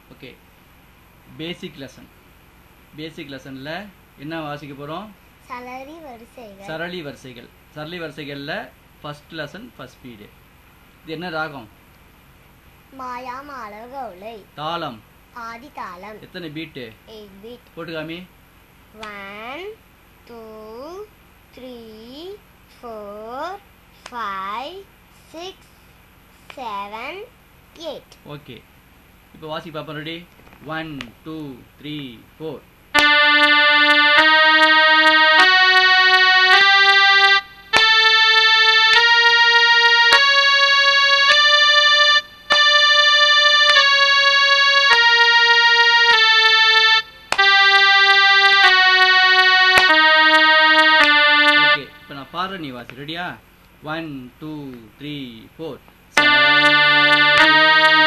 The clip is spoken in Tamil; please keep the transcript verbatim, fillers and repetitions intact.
ஓகே பேசிக் லெசன் பேசிக் லெசனில் என்ன வாசிக்க போகிறோம்? சரளி வரிசைகள். சரளி வரிசைகள் சரளி வரிசைகளில் ஃபர்ஸ்ட் லெசன் ஃபர்ஸ்ட் பீரியட். இது என்ன ராகம்? மாயா மாளவகௌளை. தாளம் ஆதி தாளம். எத்தனை பீட்டு? Eight beat. போட்டுக்காமி. One two three four five six seven eight. Okay, இப்போ வாசி பார்ப்போம். Ready? One two three four. பாரு நீ வாசி. ரெடியா? One two three four.